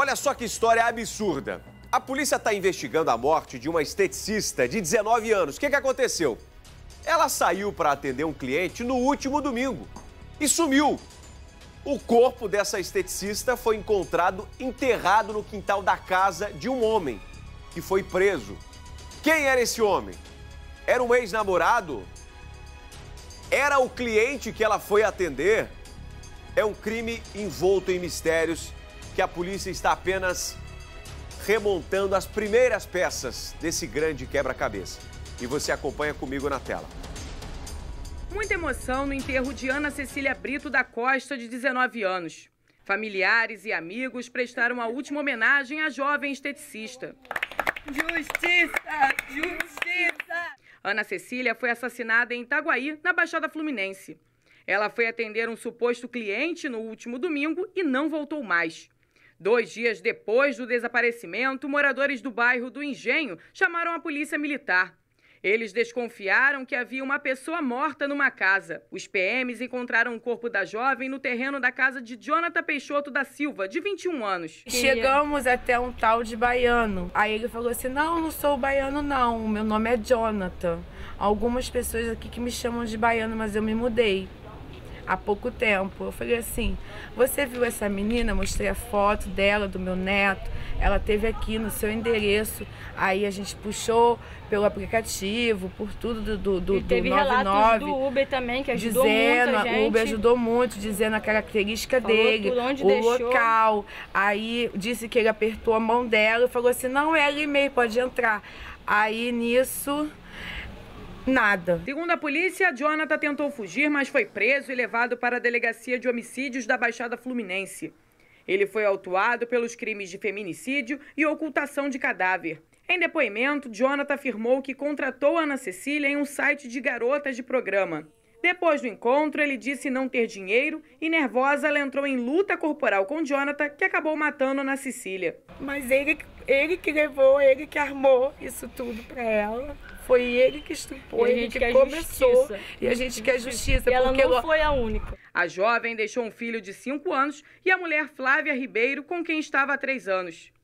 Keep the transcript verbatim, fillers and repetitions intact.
Olha só que história absurda. A polícia está investigando a morte de uma esteticista de dezenove anos. O que, que aconteceu? Ela saiu para atender um cliente no último domingo e sumiu. O corpo dessa esteticista foi encontrado enterrado no quintal da casa de um homem que foi preso. Quem era esse homem? Era um ex-namorado? Era o cliente que ela foi atender? É um crime envolto em mistérios que a polícia está apenas remontando as primeiras peças desse grande quebra-cabeça. E você acompanha comigo na tela. Muita emoção no enterro de Ana Cecília Brito da Costa, de dezenove anos. Familiares e amigos prestaram a última homenagem à jovem esteticista. Justiça! Justiça! Ana Cecília foi assassinada em Itaguaí, na Baixada Fluminense. Ela foi atender um suposto cliente no último domingo e não voltou mais. Dois dias depois do desaparecimento, moradores do bairro do Engenho chamaram a polícia militar. Eles desconfiaram que havia uma pessoa morta numa casa. Os P Ms encontraram o corpo da jovem no terreno da casa de Jonathan Peixoto da Silva, de vinte e um anos. Chegamos até um tal de baiano. Aí ele falou assim, não, não sou baiano não, meu nome é Jonathan. Algumas pessoas aqui que me chamam de baiano, mas eu me mudei há pouco tempo. Eu falei assim, você viu essa menina? Mostrei a foto dela, do meu neto. Ela esteve aqui no seu endereço. Aí a gente puxou pelo aplicativo, por tudo do, do, do, e teve do noventa e nove. Relatos do Uber também, que ajudou dizendo, muito a gente. O Uber ajudou muito, dizendo a característica Falou dele, por onde o deixou. local. Aí disse que ele apertou a mão dela e falou assim, não, é ali mesmo, pode entrar. Aí nisso... nada. Segundo a polícia, Jonathan tentou fugir, mas foi preso e levado para a Delegacia de Homicídios da Baixada Fluminense. Ele foi autuado pelos crimes de feminicídio e ocultação de cadáver. Em depoimento, Jonathan afirmou que contratou Ana Cecília em um site de garotas de programa. Depois do encontro, ele disse não ter dinheiro e, nervosa, ela entrou em luta corporal com Jonathan, que acabou matando Ana Cecília. Mas ele, ele que levou, ele que armou isso tudo para ela. Foi ele que estupou, ele que começou. Justiça. E a gente quer justiça. E ela porque não ela... foi a única. A jovem deixou um filho de cinco anos e a mulher Flávia Ribeiro, com quem estava há três anos.